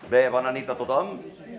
Bé, bona nit a tothom.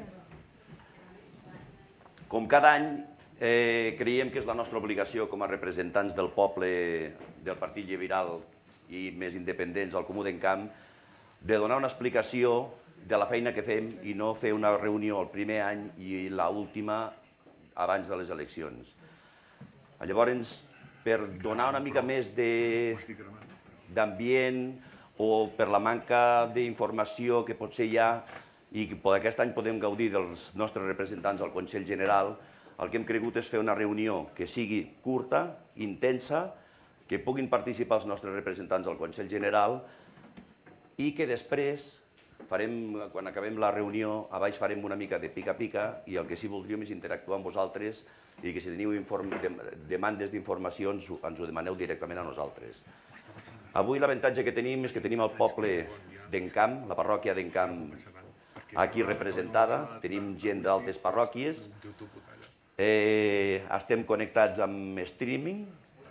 Com cada any, creiem que és la nostra obligació com a representants del poble del Partit Liberal i més independents al Comú d'Encamp de donar una explicació de la feina que fem i no fer una reunió el primer any i l'última abans de les eleccions. Llavors, per donar una mica més d'ambient o per la manca d'informació que potser hi ha i que aquest any podem gaudir dels nostres representants al Consell General, el que hem cregut és fer una reunió que sigui curta, intensa, que puguin participar els nostres representants al Consell General i que després, quan acabem la reunió, a baix farem una mica de pica-pica i el que sí voldríem és interactuar amb vosaltres i que si teniu demandes d'informació ens ho demaneu directament a nosaltres. Avui l'avantatge que tenim és que tenim el poble d'Encamp, la parròquia d'Encamp aquí representada, tenim gent d'altres parròquies, estem connectats amb streaming,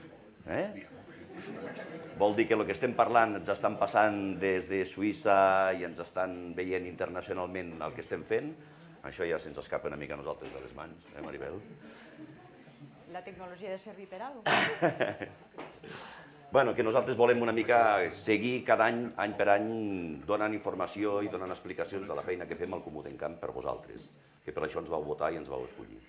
vol dir que el que estem parlant ens estan passant des de Suïssa i ens estan veient internacionalment el que estem fent. Això ja se'ns escapa una mica a nosaltres de les mans, Maribel? La tecnologia ha de servir per alguna cosa. Bueno, que nosaltres volem una mica seguir cada any per any donant informació i donant explicacions de la feina que fem al Comú d'Encamp per vosaltres, que per això ens vau votar i ens vau escollir.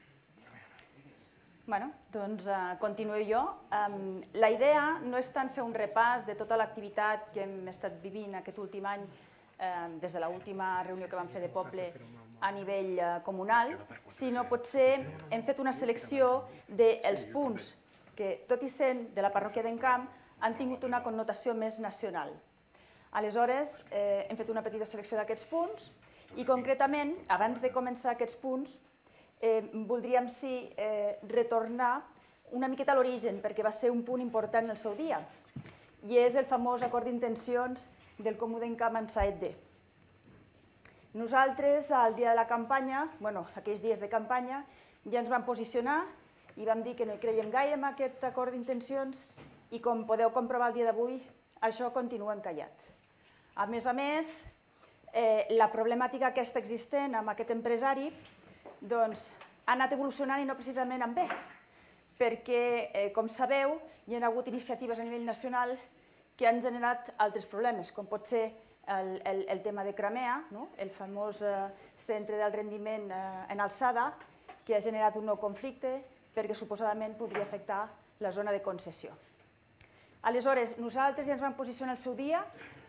Bé, doncs continuo jo. La idea no és tant fer un repàs de tota l'activitat que hem estat vivint aquest últim any des de l'última reunió que vam fer de poble a nivell comunal, sinó potser hem fet una selecció dels punts que, tot i sent de la parròquia d'Encamp, han tingut una connotació més nacional. Aleshores, hem fet una petita selecció d'aquests punts i concretament, abans de començar aquests punts, voldríem retornar una miqueta a l'origen, perquè va ser un punt important en el seu dia, i és el famós acord d'intencions del Comú d'Encamp en Saet-D. Nosaltres, al dia de la campanya, aquells dies de campanya, ja ens vam posicionar i vam dir que no hi creiem gaire en aquest acord d'intencions i com podeu comprovar el dia d'avui, això continua encallat. A més, la problemàtica aquesta existent amb aquest empresari ha anat evolucionant i no precisament en bé, perquè, com sabeu, hi ha hagut iniciatives a nivell nacional que han generat altres problemes, com pot ser el tema de Cramea, el famós centre del rendiment en alçada, que ha generat un nou conflicte perquè suposadament podria afectar la zona de concessió. Aleshores, nosaltres ja ens vam posicionar al seu dia,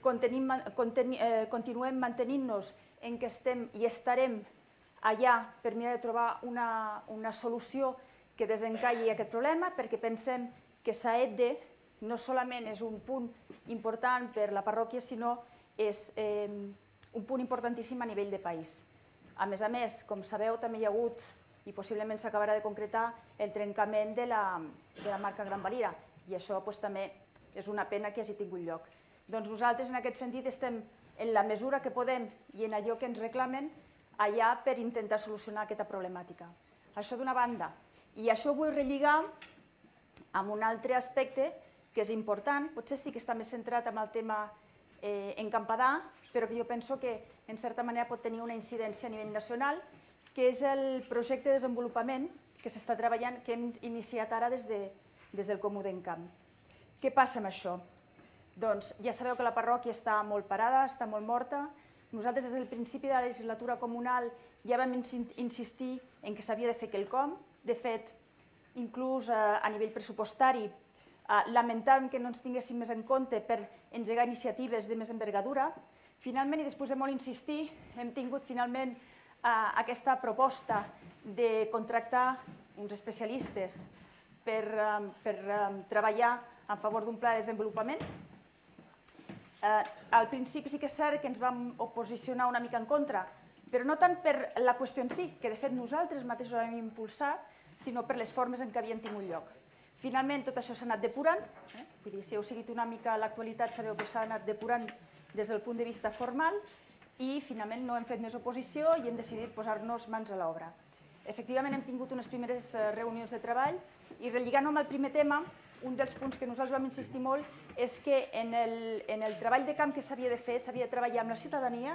continuem mantenint-nos en què estem i estarem allà per mirar de trobar una solució que desencalli aquest problema, perquè pensem que Saet-D no solament és un punt important per la parròquia, sinó és un punt importantíssim a nivell de país. A més, com sabeu, també hi ha hagut, i possiblement s'acabarà de concretar, el trencament de la marca Gran Valira, i això també és una pena que hagi tingut lloc. Doncs nosaltres, en aquest sentit, estem en la mesura que podem i en allò que ens reclamen allà per intentar solucionar aquesta problemàtica. Això d'una banda. I això ho vull relligar amb un altre aspecte que és important, potser sí que està més centrat en el tema encampadà, però que jo penso que en certa manera pot tenir una incidència a nivell nacional, que és el projecte de desenvolupament que s'està treballant, que hem iniciat ara des del Comú d'Encamp. Què passa amb això? Doncs ja sabeu que la parròquia està molt parada, està molt morta. Nosaltres des del principi de la legislatura comunal ja vam insistir en que s'havia de fer quelcom. De fet, inclús a nivell pressupostari, lamentàvem que no ens tinguéssim més en compte per engegar iniciatives de més envergadura. Finalment, i després de molt insistir, hem tingut finalment aquesta proposta de contractar uns especialistes per treballar a favor d'un pla de desenvolupament. Al principi sí que és cert que ens vam posicionar una mica en contra, però no tant per la qüestió en si, que de fet nosaltres mateixos ho vam impulsar, sinó per les formes en què havien tingut lloc. Finalment tot això s'ha anat depurant, si heu seguit una mica l'actualitat sabeu que s'ha anat depurant des del punt de vista formal i finalment no hem fet més oposició i hem decidit posar-nos mans a l'obra. Efectivament hem tingut unes primeres reunions de treball i relligant amb el primer tema, un dels punts que nosaltres vam insistir molt és que en el treball de camp que s'havia de fer s'havia de treballar amb la ciutadania,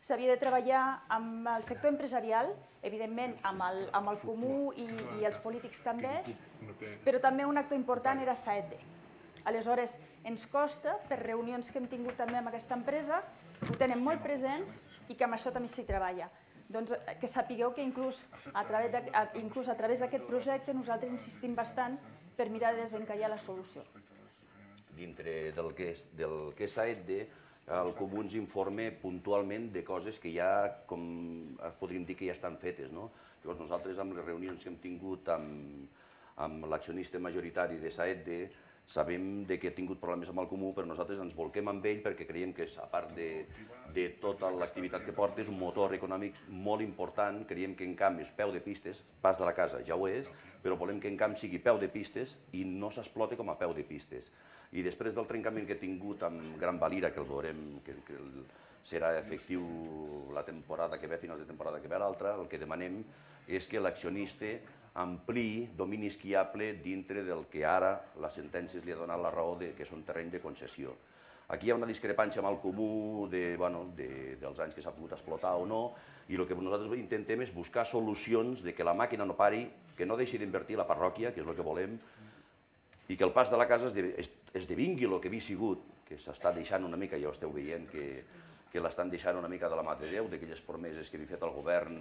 s'havia de treballar amb el sector empresarial, evidentment amb el comú i els polítics també, però també un actor important era SAED. Aleshores, ens costa, per reunions que hem tingut també amb aquesta empresa, ho tenen molt present i que amb això també s'hi treballa. Doncs que sapigueu que inclús a través d'aquest projecte nosaltres insistim bastant per mirar de desencallar la solució. Dintre del que és SAED, el Comú ens informa puntualment de coses que ja, com podríem dir que ja estan fetes. Llavors nosaltres, amb les reunions que hem tingut amb l'accionista majoritari de SAED, sabem que ha tingut problemes amb el Comú, però nosaltres ens volquem amb ell perquè creiem que, a part de tota l'activitat que porta, és un motor econòmic molt important. Creiem que en camp és peu de pistes, Pas de la Casa ja ho és, però volem que en camp sigui peu de pistes i no s'exploti com a peu de pistes. I després del trencament que he tingut amb Gran Valira, que el veurem, que serà efectiu la temporada que ve, finals de temporada que ve l'altra, el que demanem és que l'accionista ampliï domini esquiable dintre del que ara les sentències li ha donat la raó que són terreny de concessió. Aquí hi ha una discrepància amb el Comú dels anys que s'ha pogut explotar o no, i el que nosaltres intentem és buscar solucions de que la màquina no pari, que no deixi d'invertir la parròquia, que és el que volem, i que el Pas de la Casa esdevingui el que havia sigut, que s'està deixant una mica, ja ho esteu veient, que l'estan deixant una mica de la mà de Déu, d'aquelles promeses que havia fet el govern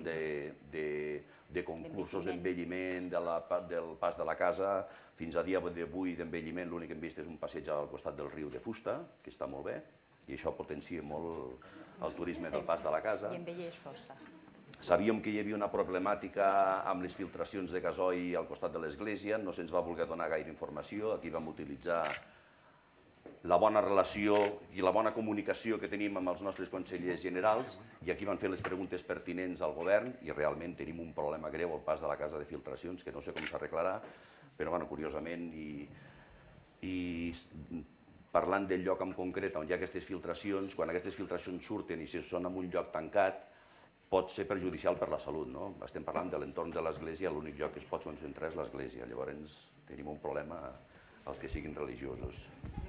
de concursos d'envelliment del Pas de la Casa. Fins a dia d'avui d'envelliment l'únic que hem vist és un passeig al costat del riu de fusta, que està molt bé, i això potencia molt el turisme del Pas de la Casa. I envelleix força. Sabíem que hi havia una problemàtica amb les filtracions de gasoil al costat de l'església, no se'ns va voler donar gaire informació, aquí vam utilitzar la bona relació i la bona comunicació que tenim amb els nostres consellers generals i aquí van fer les preguntes pertinents al govern i realment tenim un problema greu al Pas de la Casa de filtracions que no sé com s'arreglarà, però curiosament i parlant del lloc en concret on hi ha aquestes filtracions, quan aquestes filtracions surten i si són en un lloc tancat, pot ser perjudicial per la salut. Estem parlant de l'entorn de l'església, l'únic lloc que es pot concentrar és l'església, llavors tenim un problema els que siguin religiosos.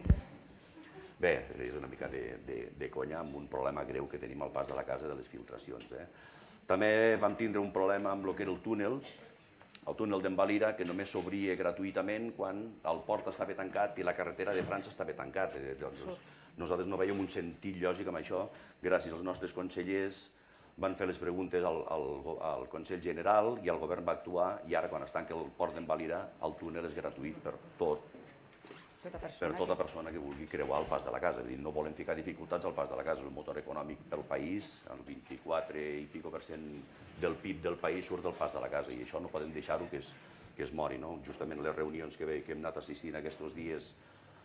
Bé, és una mica de conya amb un problema greu que tenim al Pas de la Casa de les filtracions. També vam tindre un problema amb el que era el túnel d'en Valira, que només s'obria gratuïtament quan el port estava tancat i la carretera de França estava tancat. Nosaltres no veiem un sentit lògic amb això, gràcies als nostres consellers van fer les preguntes al Consell General i el govern va actuar i ara quan es tanca el port d'en Valira el túnel és gratuït per tota persona que vulgui creuar el Pas de la Casa. No volem ficar dificultats al Pas de la Casa, és un motor econòmic pel país, el 24 i pico % del PIB del país surt del Pas de la Casa i això no podem deixar-ho que es mori. Justament les reunions que hem anat assistint aquests dies,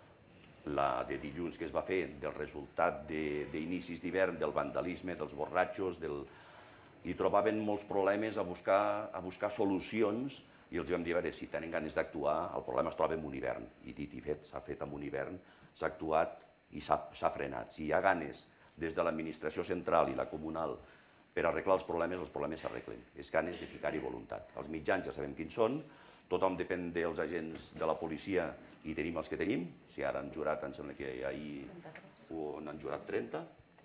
la de dilluns que es va fer, del resultat d'inicis d'hivern, del vandalisme, dels borratxos, i trobaven molts problemes a buscar solucions i els vam dir, a veure, si tenen ganes d'actuar, el problema es troba en un hivern. I dit i fet, s'ha fet en un hivern, s'ha actuat i s'ha frenat. Si hi ha ganes des de l'administració central i la comunal per arreglar els problemes s'arreglen. És ganes de ficar-hi voluntat. Els mitjans ja sabem quins són, tothom depèn dels agents de la policia i tenim els que tenim. Si ara han jurat, em sembla que ahir n'han jurat 30.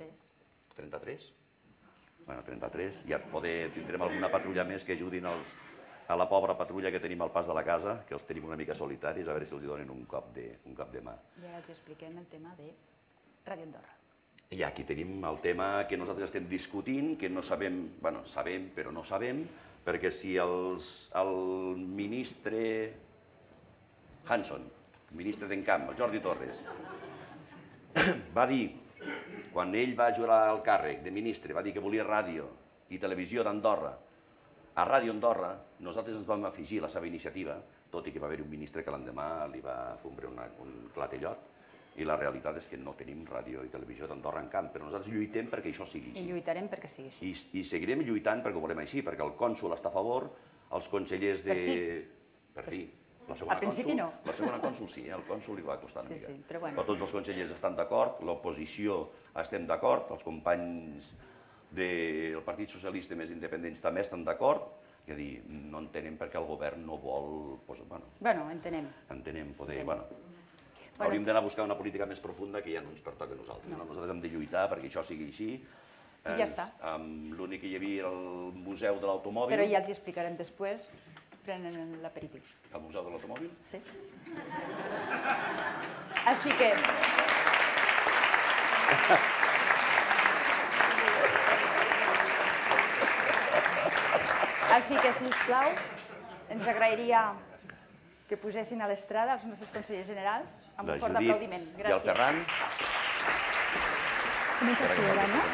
33? Bueno, 33. Ja tindrem alguna patrulla més que ajudin a la pobra patrulla que tenim al Pas de la Casa, que els tenim una mica solitaris, a veure si els donen un cop de mà. I ara els expliquem el tema de Ràdio Andorra. I aquí tenim el tema que nosaltres estem discutint, que no sabem, sabem però no sabem, perquè si el ministre Hanson, ministre d'Encamp, el Jordi Torres, va dir, quan ell va jurar el càrrec de ministre, va dir que volia ràdio i televisió d'Andorra, a Ràdio Andorra, nosaltres ens vam afegir a la seva iniciativa, tot i que va haver un ministre que l'endemà li va fondre un clatellot, i la realitat és que no tenim ràdio i televisió d'Andorra en camp, però nosaltres lluitem perquè això sigui així. I lluitarem perquè sigui així. I seguirem lluitant perquè ho volem així, perquè el cònsol està a favor, els consellers de... Per fi. Al principi no. La segona cònsol sí, el cònsol li va costar una mica. Sí, però bueno. Però tots els consellers estan d'acord, l'oposició estem d'acord, els companys del Partit Socialista més independents també estan d'acord, és a dir, no entenem perquè el govern no vol... Bueno, entenem. Entenem, poder... Hauríem d'anar a buscar una política més profunda que ja no ens pertoca a nosaltres. Nosaltres hem de lluitar perquè això sigui així I ja està. L'únic que hi havia era el Museu de l'Automòbil. Però ja els hi explicarem després, prenen l'aperitiu. El Museu de l'Automòbil? Sí. Així que... Així que, sisplau, ens agrairia que posessin a l'estrada els nostres consellers generals amb un fort aplaudiment. Gràcies. I el Ferran. Comences tu, no?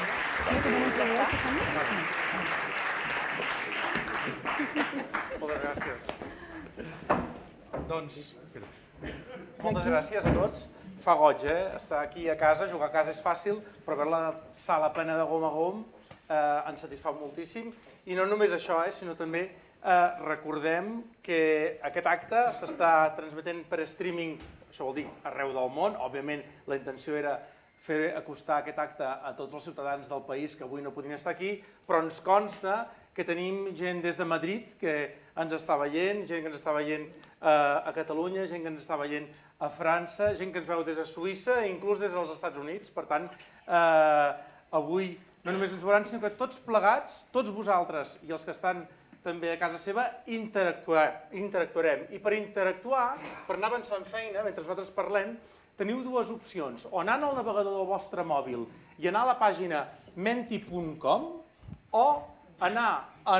Moltes gràcies. Doncs, moltes gràcies a tots. Fa goig, estar aquí a casa, jugar a casa és fàcil, però veure la sala plena de gom a gom ens satisfà moltíssim. I no només això, sinó també recordem que aquest acte s'està transmetent per streaming, això vol dir arreu del món. Òbviament, la intenció era fer acostar aquest acte a tots els ciutadans del país que avui no podien estar aquí, però ens consta que tenim gent des de Madrid que ens està veient, gent que ens està veient a Catalunya, gent que ens està veient a França, gent que ens veu des de Suïssa i inclús des dels Estats Units. Per tant, avui no només ens veuran, sinó que tots plegats, tots vosaltres i els que estan també a casa seva, interactuarem. I per interactuar, per anar avançant feina, mentre nosaltres parlem, teniu dues opcions. O anar al navegador del vostre mòbil i anar a la pàgina menti.com o anar a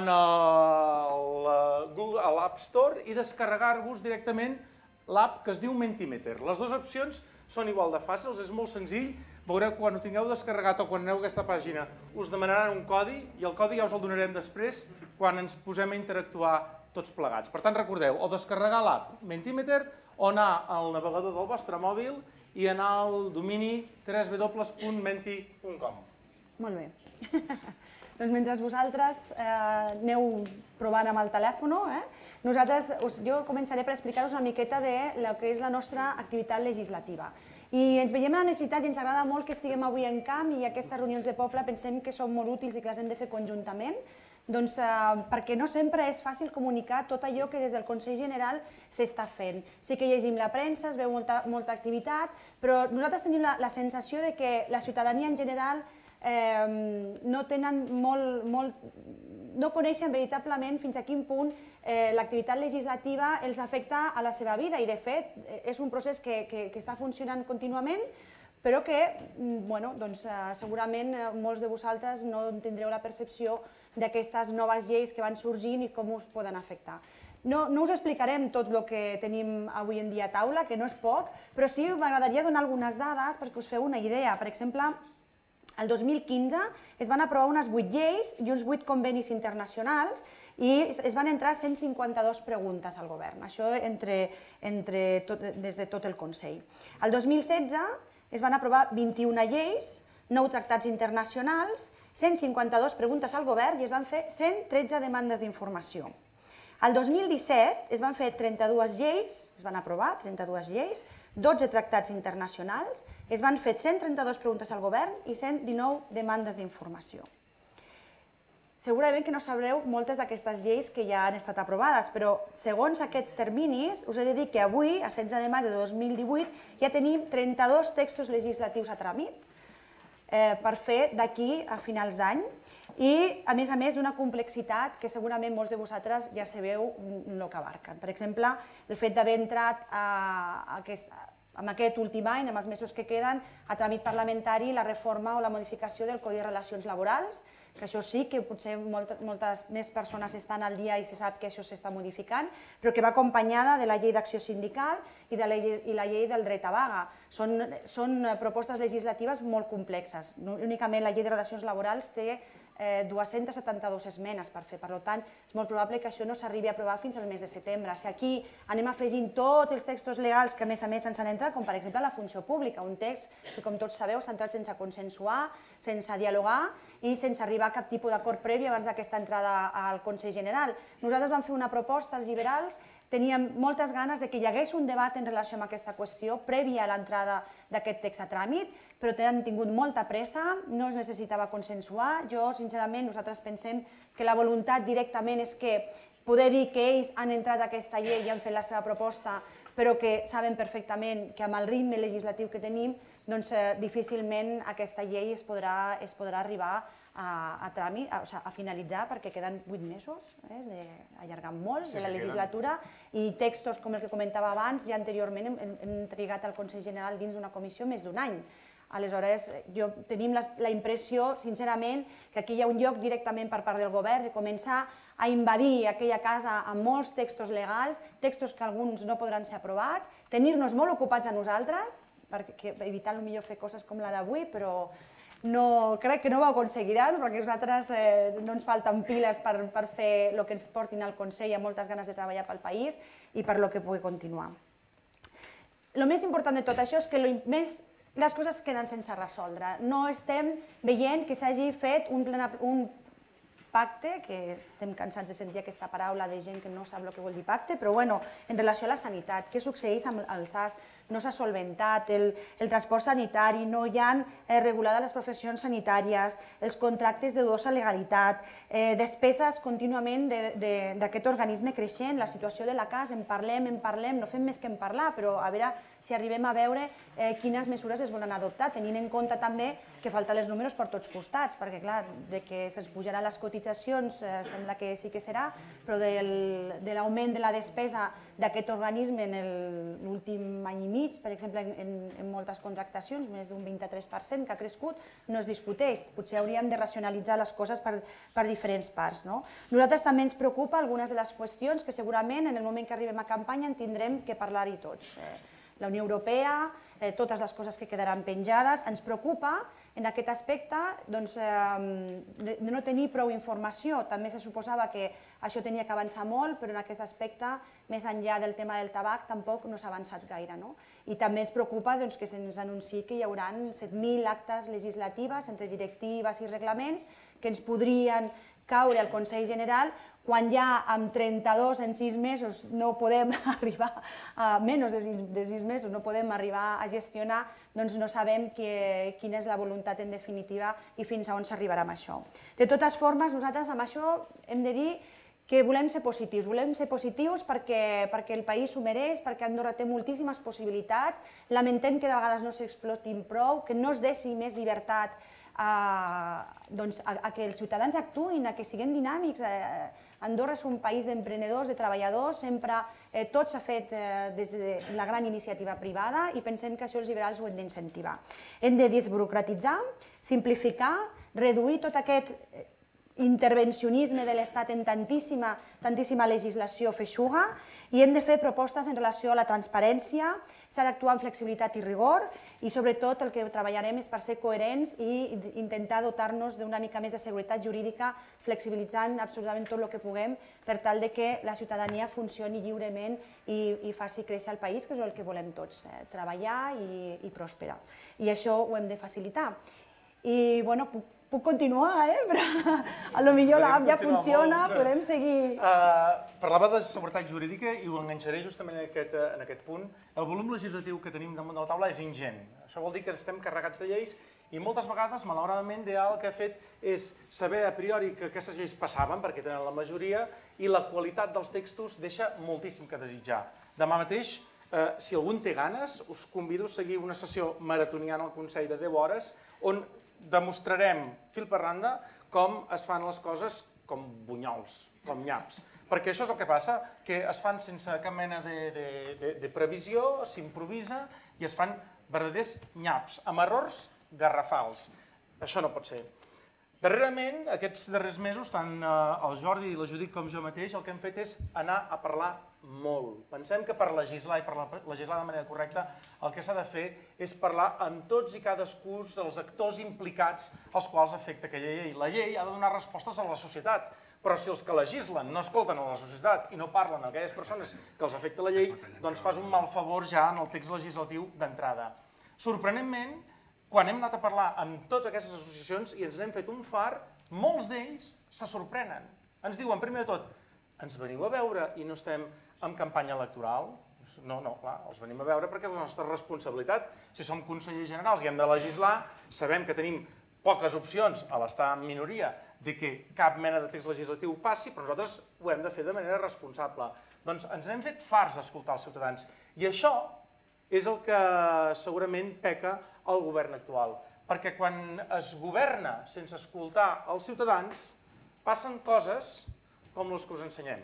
l'App Store i descarregar-vos directament l'app que es diu Mentimeter. Les dues opcions són igual de fàcils, és molt senzill. Veureu que quan ho tingueu descarregat o quan aneu a aquesta pàgina us demanaran un codi i el codi ja us el donarem després quan ens posem a interactuar tots plegats. Per tant, recordeu, o descarregar l'app Mentimeter o anar al navegador del vostre mòbil i anar al domini www.menti.com. Molt bé. Doncs mentre vosaltres aneu provant amb el telèfon, jo començaré per explicar-vos una miqueta de lo que és la nostra activitat legislativa. I ens veiem la necessitat i ens agrada molt que estiguem avui en camp i aquestes reunions de poble pensem que són molt útils i que les hem de fer conjuntament, doncs perquè no sempre és fàcil comunicar tot allò que des del Consell General s'està fent. Sí que llegim la premsa, es veu molta activitat, però nosaltres tenim la sensació de que la ciutadania en general no coneixen veritablement fins a quin punt l'activitat legislativa els afecta a la seva vida i, de fet, és un procés que està funcionant contínuament, però que segurament molts de vosaltres no tindreu la percepció d'aquestes noves lleis que van sorgint i com us poden afectar. No us explicarem tot el que tenim avui en dia a taula, que no és poc, però sí m'agradaria donar algunes dades perquè us feu una idea. Per exemple, el 2015 es van aprovar unes 8 lleis i uns 8 convenis internacionals i es van entrar 152 preguntes al govern, això des de tot el Consell. El 2016 es van aprovar 21 lleis, 9 tractats internacionals, 152 preguntes al govern i es van fer 113 demandes d'informació. El 2017 es van fer 32 lleis, es van aprovar 32 lleis, 12 tractats internacionals, es van fer 132 preguntes al govern i 119 demandes d'informació. Segurament que no sabreu moltes d'aquestes lleis que ja han estat aprovades, però segons aquests terminis us he de dir que avui, a 16 de maig de 2018, ja tenim 32 textos legislatius a tràmit per fer d'aquí a finals d'any i, a més, d'una complexitat que segurament molts de vosaltres ja sabeu el que abarquen. Per exemple, el fet d'haver entrat en aquest últim any, en els mesos que queden, a tràmit parlamentari la reforma o la modificació del Codi de Relacions Laborals, que això sí que potser moltes més persones estan al dia i se sap que això s'està modificant, però que va acompanyada de la llei d'acció sindical i la llei del dret a vaga. Són propostes legislatives molt complexes. Únicament la llei de relacions laborals té 272 esmenes per fer. Per tant, és molt probable que això no s'arribi a aprovar fins al mes de setembre. Si aquí anem afegint tots els textos legals que, a més ens han entrat, com per exemple la funció pública, un text que, com tots sabeu, s'ha entrat sense consensuar, sense dialogar i sense arribar a cap tipus d'acord previ abans d'aquesta entrada al Consell General. Nosaltres vam fer una proposta, els liberals, teníem moltes ganes que hi hagués un debat en relació amb aquesta qüestió prèvia a l'entrada d'aquest text a tràmit, però han tingut molta pressa, no es necessitava consensuar. Sincerament, nosaltres pensem que la voluntat directament és que poder dir que ells han entrat a aquesta llei i han fet la seva proposta però que saben perfectament que amb el ritme legislatiu que tenim difícilment aquesta llei es podrà arribar a tràmit, a finalitzar, perquè queden 8 mesos, allargant molt de la legislatura, i textos com el que comentava abans, ja anteriorment hem trigat al Consell General dins d'una comissió més d'un any. Aleshores, tenim la impressió, sincerament, que aquí hi ha un lloc directament per part del govern de començar a invadir aquella casa amb molts textos legals, textos que alguns no podran ser aprovats, tenir-nos molt ocupats a nosaltres, evitant potser fer coses com la d'avui, però crec que no ho aconseguiran, perquè nosaltres no ens falten piles per fer el que ens portin al Consell, amb moltes ganes de treballar pel país i per el que pugui continuar. El més important de tot això és que les coses queden sense resoldre. No estem veient que s'hagi fet un pacte, que estem cansats de sentir aquesta paraula de gent que no sap el que vol dir pacte, però bueno, en relació a la sanitat, què succeeix amb el SAS? No s'ha solventat, el transport sanitari, no hi han regulades les professions sanitàries, els contractes de dudosa legalitat, despeses contínuament d'aquest organisme creixent, la situació de la CAS, en parlem, no fem més que en parlar, però a veure si arribem a veure quines mesures es volen adoptar, tenint en compte també que falten els números per tots costats, perquè clar, de que se'ns pujaran les cotitzacions sembla que sí que serà, però de l'augment de la despesa d'aquest organisme en l'últim any i mig, per exemple, en moltes contractacions, més d'un 23% que ha crescut, no es discuteix. Potser hauríem de racionalitzar les coses per diferents parts. Nosaltres també ens preocupa algunes de les qüestions que segurament en el moment que arribem a campanya en tindrem que parlar-hi tots. La Unió Europea, totes les coses que quedaran penjades. Ens preocupa en aquest aspecte de no tenir prou informació. També se suposava que això tenia que avançar molt, però en aquest aspecte, més enllà del tema del tabac, tampoc no s'ha avançat gaire. I també ens preocupa que se'ns anunciï que hi haurà 7.000 actes legislatives entre directives i reglaments que ens podrien caure al Consell General quan ja amb 32 en 6 mesos no podem arribar a menys de 6 mesos, no podem arribar a gestionar, doncs no sabem quina és la voluntat en definitiva i fins a on s'arribarà amb això. De totes formes, nosaltres amb això hem de dir que volem ser positius perquè el país s'ho mereix, perquè Andorra té moltíssimes possibilitats, lamentem que de vegades no s'explotin prou, que no es deixi més llibertat a que els ciutadans actuïn, a que siguin dinàmics. Andorra és un país d'emprenedors, de treballadors, sempre tot s'ha fet des de la gran iniciativa privada i pensem que això els liberals ho hem d'incentivar. Hem de desburocratitzar, simplificar, reduir tot aquest intervencionisme de l'Estat en tantíssima legislació feixuga i hem de fer propostes en relació a la transparència, s'ha d'actuar amb flexibilitat i rigor i sobretot el que treballarem és per ser coherents i intentar dotar-nos d'una mica més de seguretat jurídica, flexibilitzant absolutament tot el que puguem per tal que la ciutadania funcioni lliurement i faci créixer el país, que és el que volem tots, treballar i pròspera. I això ho hem de facilitar. I, bueno, puc continuar, però potser l'app ja funciona, podem seguir. Parlava de seguretat jurídica i ho enganxaré justament en aquest punt. El volum legislatiu que tenim damunt de la taula és ingent. Això vol dir que estem carregats de lleis i moltes vegades, malauradament, el que ha fet és saber a priori que aquestes lleis passaven, perquè tenen la majoria, i la qualitat dels textos deixa moltíssim que desitjar. Demà mateix, si algú té ganes, us convido a seguir una sessió maratoniana al Consell de 10 hores on demostrarem fil per randa com es fan les coses com bunyols, com nyaps. Perquè això és el que passa, que es fan sense cap mena de previsió, s'improvisa i es fan verdaders nyaps, amb errors garrafals. Això no pot ser. Darrerament, aquests darrers mesos, tant el Jordi i la Judit com jo mateix, el que hem fet és anar a parlar molt. Pensem que per legislar i per legislar de manera correcta el que s'ha de fer és parlar amb tots i cadascun dels actors implicats als quals afecta aquella llei. La llei ha de donar respostes a la societat, però si els que legislen no escolten a la societat i no parlen a aquelles persones que els afecta la llei, doncs fas un mal favor ja en el text legislatiu d'entrada. Sorprenentment, quan hem anat a parlar amb totes aquestes associacions i ens n'hem fet un far, molts d'ells se sorprenen. Ens diuen, primer de tot, ens veniu a veure i no estem en campanya electoral? No, clar, els venim a veure perquè és la nostra responsabilitat. Si som consellers generals i hem de legislar, sabem que tenim poques opcions a l'estar en minoria de que cap mena de text legislatiu passi, però nosaltres ho hem de fer de manera responsable. Doncs ens hem fet farts d'escoltar els ciutadans. I això és el que segurament peca el govern actual. Perquè quan es governa sense escoltar els ciutadans, passen coses com les que us ensenyem.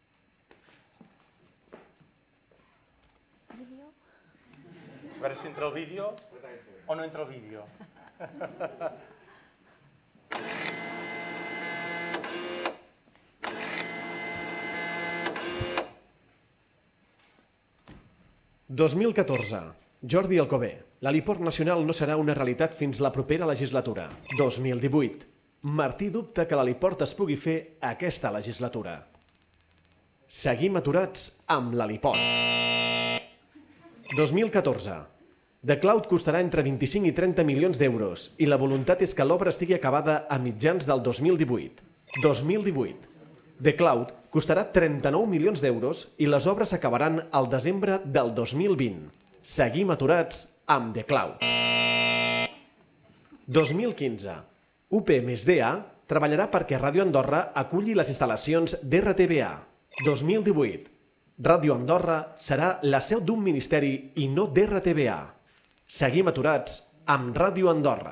A veure si entra el vídeo o no entra el vídeo. 2014. Jordi Alcover. L'heliport nacional no serà una realitat fins la propera legislatura. 2018. Martí dubta que l'heliport es pugui fer aquesta legislatura. Seguim aturats amb l'heliport. 2014. The Cloud costarà entre 25 i 30 milions d'euros i la voluntat és que l'obra estigui acabada a mitjans del 2018. 2018. The Cloud costarà 39 milions d'euros i les obres s'acabaran al desembre del 2020. Seguim aturats amb The Cloud. 2015. UP més DA treballarà perquè Ràdio Andorra aculli les instal·lacions d'RTBA. 2018. Ràdio Andorra serà la seu d'un ministeri i no d'RTBA. Seguim aturats amb Ràdio Andorra.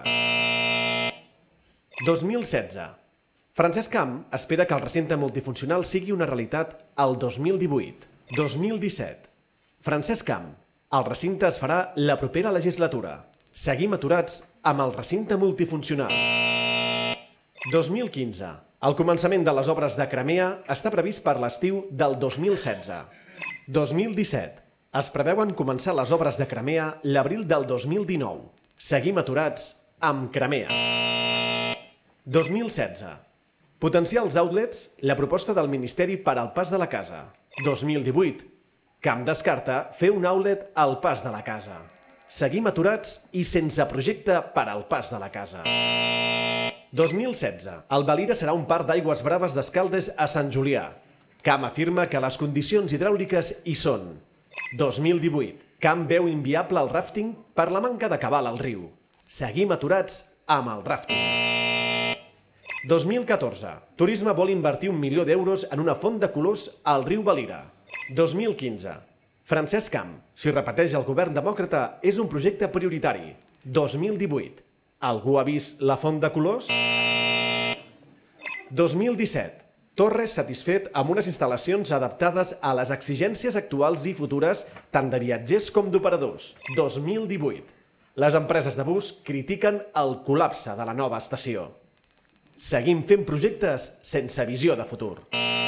2016. Francesc Camp espera que el recinte multifuncional sigui una realitat el 2018. 2017. Francesc Camp. El recinte es farà la propera legislatura. Seguim aturats amb el recinte multifuncional. 2015. El començament de les obres de Cramea està previst per l'estiu del 2016. 2017. Es preveuen començar les obres de Cramea l'abril del 2019. Seguim aturats amb Cramea. 2016. Potenciar els outlets, la proposta del Ministeri per al Pas de la Casa. 2018. Camp descarta fer un outlet al Pas de la Casa. Seguim aturats i sense projecte per al Pas de la Casa. 2016. El Valira serà un parc d'aigües braves d'Escaldes a Sant Julià. Camp afirma que les condicions hidràuliques hi són. 2018. Camp veu inviable el ràfting per la manca de cabal al riu. Seguim aturats amb el ràfting. 2014. Turisme vol invertir 1 milió d'euros en una font de colors al riu Valira. 2015. Francesc Camp. Si repeteix el govern demòcrata, és un projecte prioritari. 2018. Algú ha vist la font de colors? 2017. Torres satisfet amb unes instal·lacions adaptades a les exigències actuals i futures tant de viatgers com d'operadors. 2018. Les empreses de bus critiquen el col·lapse de la nova estació. Seguim fent projectes sense visió de futur.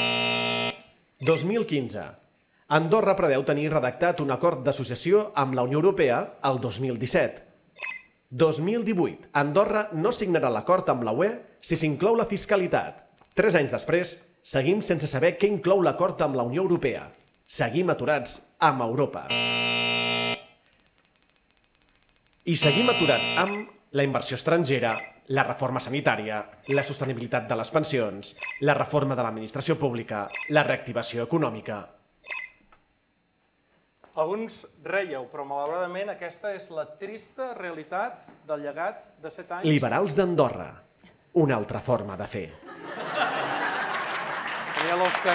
2015. Andorra preveu tenir redactat un acord d'associació amb la Unió Europea el 2017. 2018. Andorra no signarà l'acord amb la UE si s'inclou la fiscalitat. 3 anys després, seguim sense saber què inclou l'acord amb la Unió Europea. Seguim aturats amb Europa. I seguim aturats amb la inversió estrangera, la reforma sanitària, la sostenibilitat de les pensions, la reforma de l'administració pública, la reactivació econòmica. Alguns reieu, però malauradament aquesta és la trista realitat del llegat de 7 anys. Liberals d'Andorra. Una altra forma de fer. Tenia l'Òscar.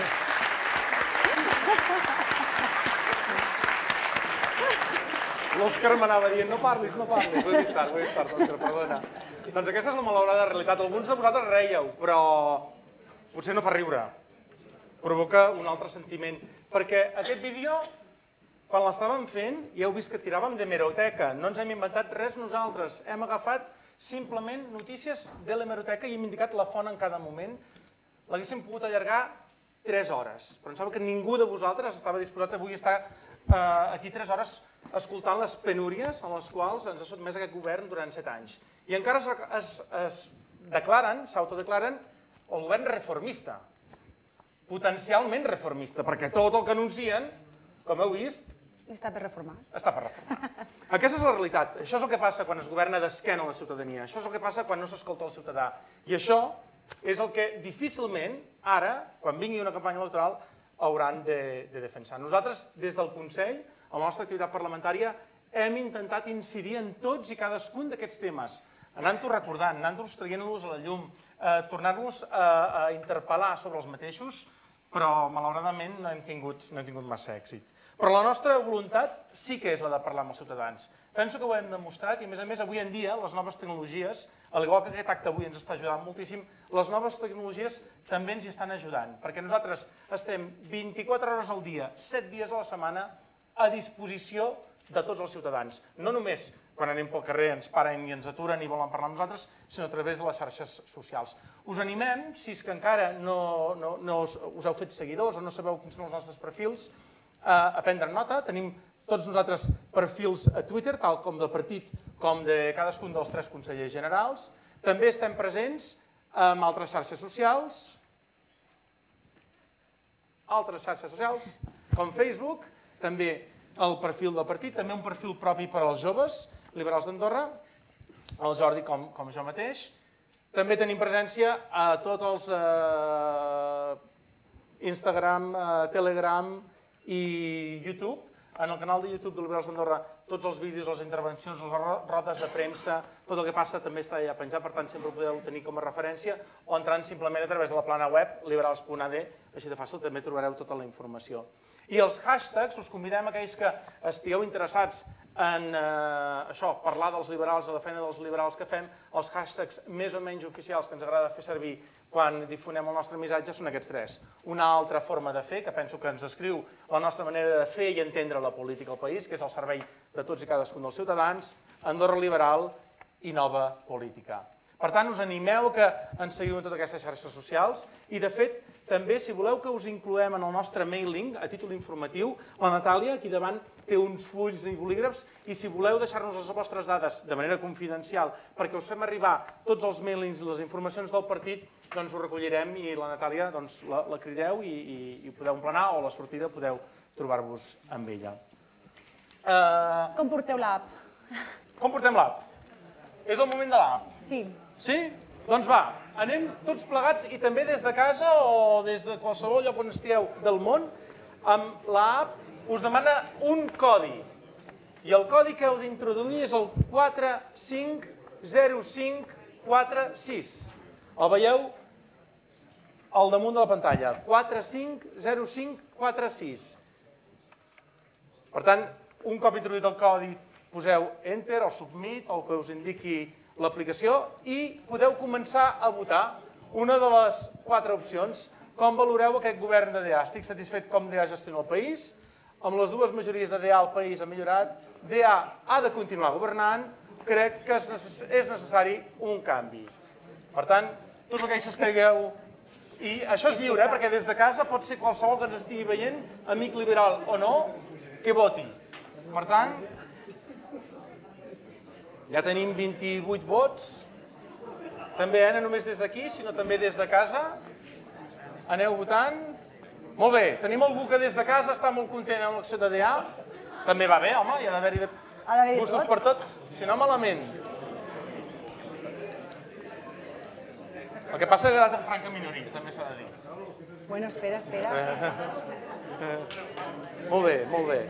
L'Òscar m'anava dient, no parlis, no parlis. Ho he vist tard, Òscar, perdona. Doncs aquesta és la malaurada realitat. Alguns de vosaltres reieu, però potser no fa riure. Provoca un altre sentiment. Perquè aquest vídeo, quan l'estàvem fent, ja heu vist que tiràvem d'hemeroteca. No ens hem inventat res nosaltres. Hem agafat simplement notícies de l'hemeroteca i hem indicat la font en cada moment. L'haguéssim pogut allargar 3 hores. Però em sembla que ningú de vosaltres estava disposat avui a estar aquí 3 hores escoltant les penúries en les quals ens ha sotmès aquest govern durant 7 anys. I encara es declaren, s'autodeclaren, el govern reformista. Potencialment reformista, perquè tot el que anuncien, com heu vist, Està per reformar. està per reformar. Aquesta és la realitat. Això és el que passa quan es governa d'esquena a la ciutadania. Això és el que passa quan no s'escolta el ciutadà. I això és el que difícilment, ara, quan vingui una campanya electoral, hauran de defensar. Nosaltres, des del Consell, amb la nostra activitat parlamentària, hem intentat incidir en tots i cadascun d'aquests temes. anant-ho recordant, anant-los traient-los a la llum, tornant-los a interpel·lar sobre els mateixos, però malauradament no hem tingut massa èxit. Però la nostra voluntat sí que és la de parlar amb els ciutadans. Penso que ho hem demostrat i, a més, avui en dia, les noves tecnologies, al igual que aquest acte avui ens està ajudant moltíssim, les noves tecnologies també ens hi estan ajudant, perquè nosaltres estem 24 hores al dia, 7 dies a la setmana, a disposició de tots els ciutadans. No només quan anem pel carrer ens paren i ens aturen i volen parlar amb nosaltres, sinó a través de les xarxes socials. Us animem, si és que encara no us heu fet seguidors o no sabeu quins són els nostres perfils, a prendre nota. Tenim tots nosaltres perfils a Twitter, tal com del partit com de cadascun dels 3 consellers generals. També estem presents en altres xarxes socials, com Facebook, també el perfil del partit, també un perfil propi per als joves liberals d'Andorra, el Jordi com jo mateix. També tenim presència a tots els Instagram, Telegram i YouTube. En el canal de YouTube de Liberals d'Andorra, tots els vídeos, les intervencions, les rodes de premsa, tot el que passa també està allà penjat, per tant sempre ho podeu tenir com a referència, o entrant simplement a través de la plana web liberals.ad, així de fàcil també trobareu tota la informació. I els hashtags, us convidem a aquells que estigueu interessats en parlar dels liberals, de la feina dels liberals que fem, els hashtags més o menys oficials que ens agrada fer servir quan difonem el nostre missatge són aquests 3. Una altra forma de fer, que penso que ens descriu la nostra manera de fer i entendre la política al país, que és al servei de tots i cadascun dels ciutadans, Andorra Liberal i Nova Política. Per tant, us animeu que ens seguiu en totes aquestes xarxes socials i, de fet, també, si voleu que us incloem en el nostre mailing, a títol informatiu, la Natàlia, aquí davant, té uns fulls i bolígrafs i si voleu deixar-nos les vostres dades de manera confidencial perquè us fem arribar tots els mailings i les informacions del partit, doncs ho recollirem i la Natàlia la crideu i podeu emplenar o a la sortida podeu trobar-vos amb ella. Com porteu l'app? Com portem l'app? És el moment de l'app. Sí. Sí? Doncs va, anem tots plegats i també des de casa o des de qualsevol lloc on estigueu del món, amb l'app us demana un codi. I el codi que heu d'introduir és el 450546. El veieu al damunt de la pantalla. 450546. Per tant, un cop introduït el codi, poseu Enter o Submit, o el que us indiqui l'aplicació, i podeu començar a votar una de les 4 opcions. Com valoreu aquest govern de DA? Estic satisfet com DA gestiona el país. Amb les 2 majories de DA el país ha millorat. DA ha de continuar governant. Crec que és necessari un canvi. Per tant, tots aquells que estigueu... I això és lliure, perquè des de casa pot ser qualsevol que ens estigui veient, amic liberal o no, que voti. Per tant, ja tenim 28 vots, també no només des d'aquí, sinó també des de casa. Aneu votant. Molt bé, tenim algú que des de casa està molt content amb l'acció de DA. També va bé, home, hi ha d'haver-hi gustos per tot, si no malament. El que passa és que ha quedat en franca minoria, també s'ha de dir. Bueno, espera. Molt bé, molt bé.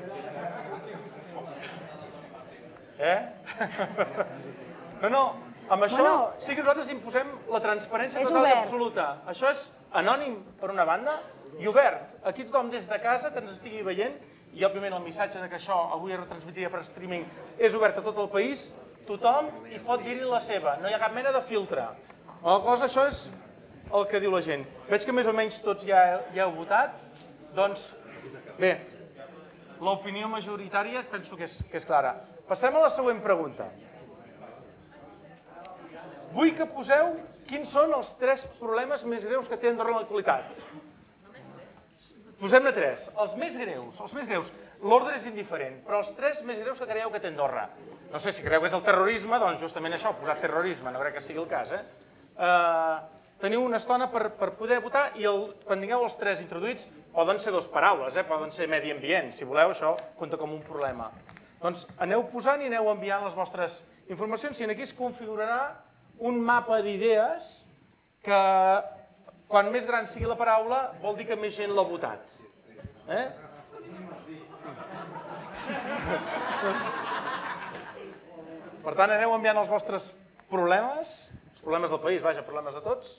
No, amb això sí que nosaltres imposem la transparència total i absoluta. Això és anònim, per una banda, i obert. Aquí tothom des de casa que ens estigui veient, i òbviament el missatge que això avui es retransmitiria per streaming és obert a tot el país, tothom hi pot dir-hi la seva, no hi ha cap mena de filtre. La cosa, això és el que diu la gent. Veig que més o menys tots ja heu votat, doncs bé, l'opinió majoritària penso que és clara. Passem a la següent pregunta. Vull que poseu quins són els 3 problemes més greus que té Andorra en l'actualitat. Posem-ne 3. Els més greus, l'ordre és indiferent, però els 3 més greus que creieu que té Andorra. No sé, si creieu que és el terrorisme, doncs justament això, posat terrorisme, no crec que sigui el cas. Teniu una estona per poder votar i quan tingueu els 3 introduïts poden ser 2 paraules, poden ser medi ambient. Si voleu, això compta com un problema. Doncs aneu posant i aneu enviant les vostres informacions i aquí es configurarà un mapa d'idees que quan més gran sigui la paraula vol dir que més gent l'ha votat. Per tant, aneu enviant els vostres Problemes? Els problemes del país, vaja, problemes de tots?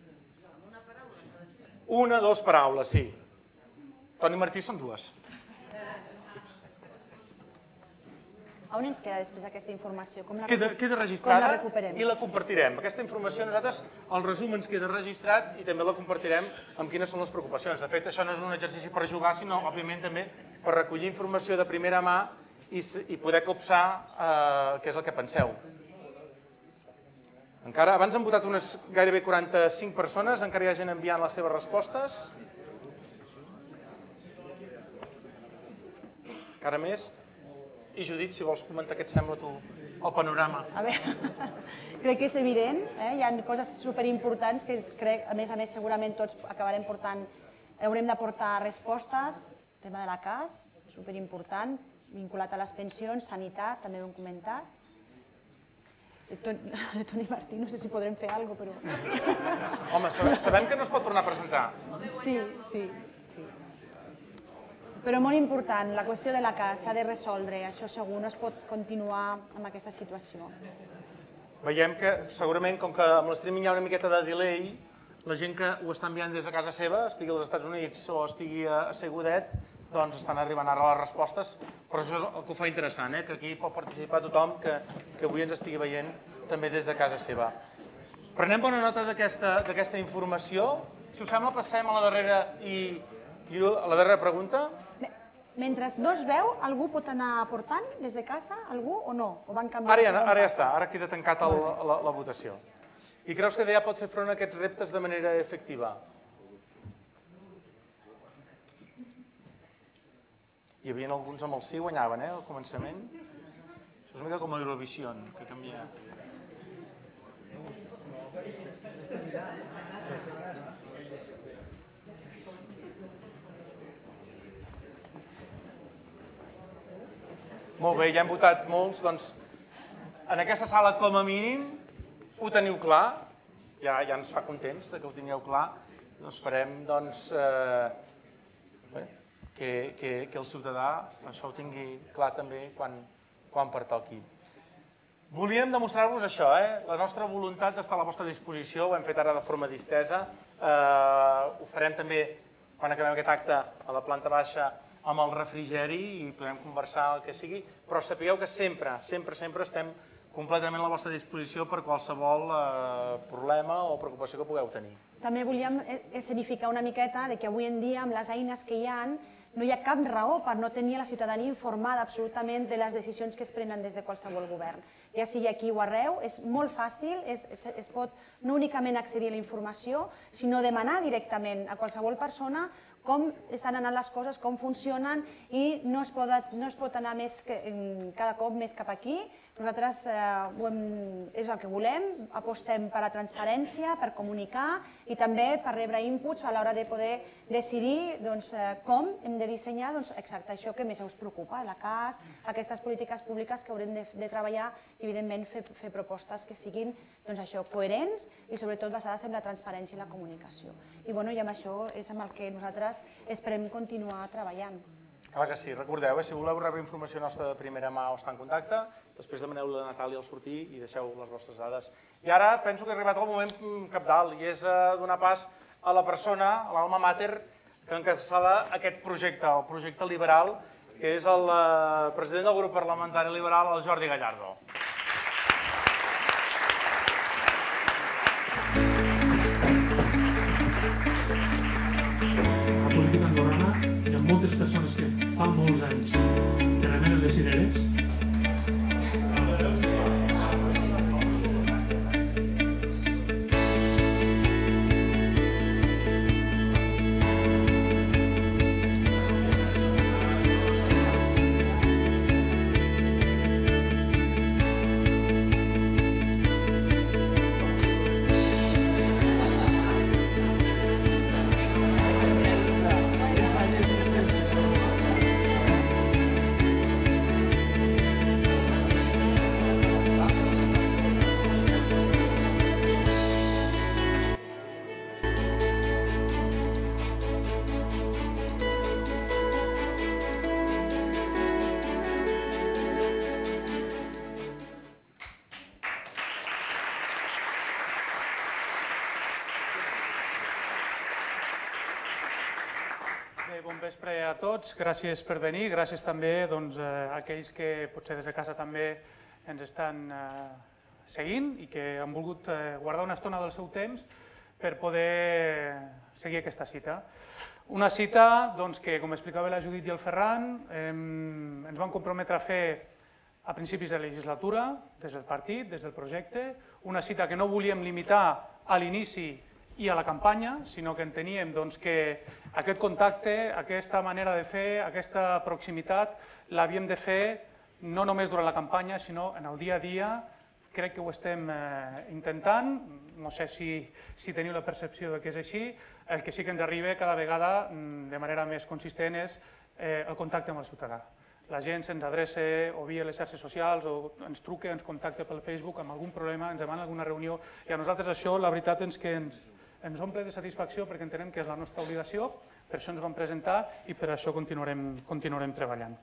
Una, dues paraules, sí. Toni Martí són dues. On ens queda després aquesta informació? Queda registrada recuperem? I la compartirem. Aquesta informació nosaltres, el resum ens queda registrat i també la compartirem amb quines són les preocupacions. De fet, això no és un exercici per jugar, sinó, òbviament, també per recollir informació de primera mà i poder copsar què és el que penseu. Encara, abans han votat unes gairebé 45 persones, encara hi ha gent enviant les seves respostes. Encara més. I Judit, si vols comentar què et sembla tu el panorama. A veure, crec que és evident, hi ha coses superimportants que crec, a més, segurament tots acabarem portant, haurem de portar respostes, tema de la CAS, superimportant, vinculat a les pensions, sanitat, també ho hem comentat. De Toni Martí, no sé si podrem fer alguna cosa, però... Home, sabem que no es pot tornar a presentar. Sí. Però molt important, la qüestió de la CAS s'ha de resoldre, això segur, no es pot continuar amb aquesta situació. Veiem que segurament, com que amb l'streaming hi ha una miqueta de delay, la gent que ho està enviant des de casa seva, estigui als Estats Units o estigui a Segudet, doncs estan arribant ara les respostes, però això és el que ho fa interessant, que aquí pot participar tothom que avui ens estigui veient també des de casa seva. Prenem bona nota d'aquesta informació. Si us sembla, passem a la darrera pregunta. Mentre no es veu, algú pot anar aportant des de casa, algú o no? O van canviar? Ara ja està, ara queda tancat la votació. I creus que ja pot fer front a aquests reptes de manera efectiva? Hi havia alguns amb el sí, guanyaven, al començament. Això és una mica com l'Eurovisió, que canvia. Molt bé, ja hem votat molts, doncs en aquesta sala com a mínim ho teniu clar, ja ens fa contents que ho tingueu clar, esperem que el ciutadà això ho tingui clar també quan pertoqui. Volíem demostrar-vos això, la nostra voluntat d'estar a la vostra disposició, ho hem fet ara de forma distesa, ho farem també quan acabem aquest acte a la planta baixa amb el refrigeri i podrem conversar el que sigui, però sapigueu que sempre estem completament a la vostra disposició per qualsevol problema o preocupació que pugueu tenir. També volíem escenificar una miqueta que avui en dia, amb les eines que hi ha, no hi ha cap raó per no tenir la ciutadania informada absolutament de les decisions que es prenen des de qualsevol govern. Ja sigui aquí o arreu, és molt fàcil, es pot no únicament accedir a la informació, sinó demanar directament a qualsevol persona com estan anant les coses, com funcionen i no es pot anar cada cop més cap aquí. Nosaltres és el que volem, apostem per la transparència, per comunicar i també per rebre inputs a l'hora de poder decidir com hem de dissenyar exacte això que més us preocupa, la CAS, aquestes polítiques públiques que haurem de treballar i evidentment fer propostes que siguin coherents i sobretot basades en la transparència i la comunicació. I amb això és amb el que nosaltres esperem continuar treballant. Clar que sí, recordeu, si voleu rebre informació nostra de primera mà o estar en contacte, després demaneu-la a Natàlia al sortir i deixeu les vostres dades. I ara penso que ha arribat el moment cabdal i és donar pas a la persona, a l'alma mater, que encapçala aquest projecte, el projecte liberal, que és el president del grup parlamentari liberal, el Jordi Gallardo. La política andorrana, hi ha moltes persones que fa molts anys que remenen les cireres. vespre a tots, gràcies per venir, gràcies també a aquells que potser des de casa també ens estan seguint i que han volgut guardar una estona del seu temps per poder seguir aquesta cita. Una cita que, com explicava la Judit i el Ferran, ens vam comprometre a fer a principis de legislatura, des del partit, des del projecte, una cita que no volíem limitar a l'inici i a la campanya, sinó que enteníem que aquest contacte, aquesta manera de fer, aquesta proximitat, l'havíem de fer no només durant la campanya, sinó en el dia a dia. Crec que ho estem intentant, no sé si teniu la percepció que és així, el que sí que ens arriba cada vegada de manera més consistent és el contacte amb el ciutadà. La gent se'ns adreça o via les xarxes socials o ens truca, ens contacta pel Facebook amb algun problema, ens demana alguna reunió i a nosaltres això la veritat és que ens omple de satisfacció perquè entenem que és la nostra obligació, per això ens vam presentar i per això continuarem treballant.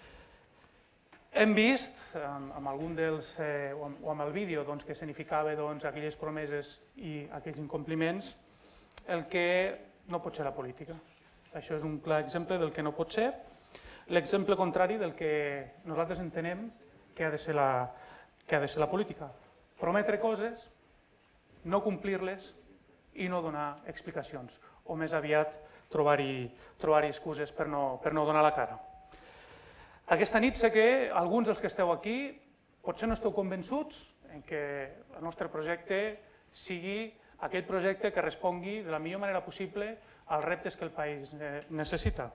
Hem vist amb algun dels, o amb el vídeo que escenificava aquelles promeses i aquells incompliments, el que no pot ser la política. Això és un clar exemple del que no pot ser, l'exemple contrari del que nosaltres entenem que ha de ser la política. Prometre coses, no complir-les i no donar explicacions, o més aviat trobar-hi excuses per no donar la cara. Aquesta nit sé que alguns dels que esteu aquí potser no esteu convençuts que el nostre projecte sigui aquell projecte que respongui de la millor manera possible als reptes que el país necessita.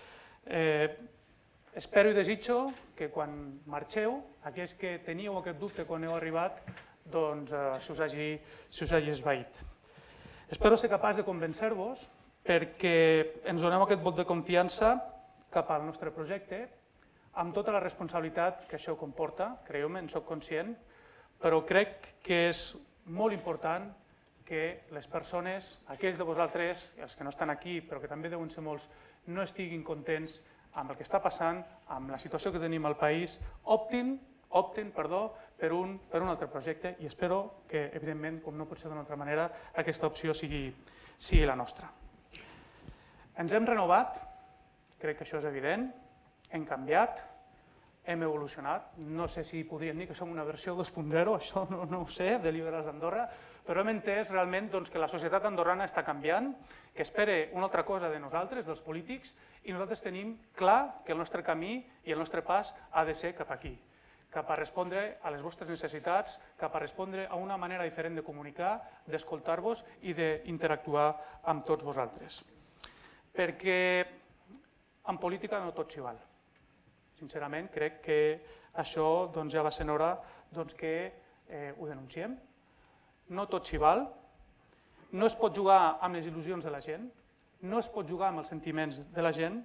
Espero i desitjo que quan marxeu, aquells que teníeu aquest dubte quan heu arribat, se us hagi esvaït. Espero ser capaç de convèncer-vos perquè ens doneu aquest vot de confiança cap al nostre projecte, amb tota la responsabilitat que això comporta, creieu-me, en soc conscient, però crec que és molt important que les persones, aquells de vosaltres, els que no estan aquí, però que també deuen ser molts, no estiguin contents amb el que està passant, amb la situació que tenim al país, optin per un altre projecte i espero que, evidentment, com no pot ser d'una altra manera, aquesta opció sigui la nostra. Ens hem renovat, crec que això és evident, hem canviat, hem evolucionat, no sé si podríem dir que som una versió 2.0, això no ho sé, de Liberals d'Andorra, però hem entès realment que la societat andorrana està canviant, que espera una altra cosa de nosaltres, dels polítics, i nosaltres tenim clar que el nostre camí i el nostre pas ha de ser cap aquí, cap a respondre a les vostres necessitats, cap a respondre a una manera diferent de comunicar, d'escoltar-vos i d'interactuar amb tots vosaltres. Perquè en política no tot s'hi val. Sincerament, crec que això ja va sent hora que ho denunciem. No tot s'hi val, no es pot jugar amb les il·lusions de la gent, no es pot jugar amb els sentiments de la gent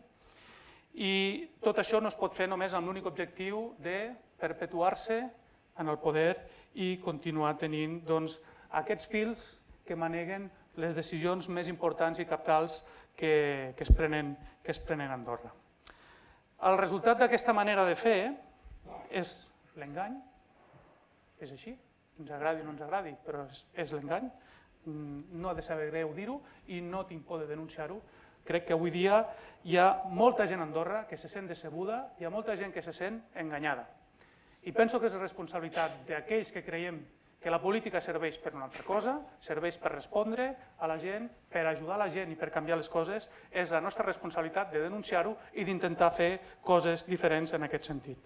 i tot això no es pot fer només amb l'únic objectiu de perpetuar-se en el poder i continuar tenint aquests fils que maneguen les decisions més importants i cabdals que es prenen a Andorra. El resultat d'aquesta manera de fer és l'engany, és així, ens agradi o no ens agradi, però és l'engany, no ha de saber greu dir-ho i no tinc por de denunciar-ho. Crec que avui dia hi ha molta gent a Andorra que se sent decebuda, hi ha molta gent que se sent enganyada. I penso que és responsabilitat d'aquells que creiem que la política serveix per una altra cosa, serveix per respondre a la gent, per ajudar la gent i per canviar les coses, és la nostra responsabilitat de denunciar-ho i d'intentar fer coses diferents en aquest sentit.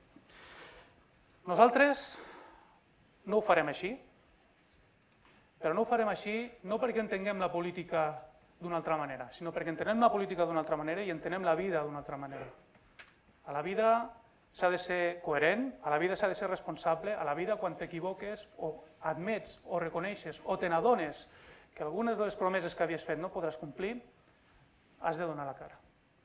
Nosaltres no ho farem així, però no ho farem així no perquè entenguem la política d'una altra manera, sinó perquè entenem la política d'una altra manera i entenem la vida d'una altra manera. A la vida s'ha de ser coherent, a la vida s'ha de ser responsable, a la vida quan t'equivoques o admets o reconeixes o te n'adones que algunes de les promeses que havies fet no podràs complir, has de donar la cara.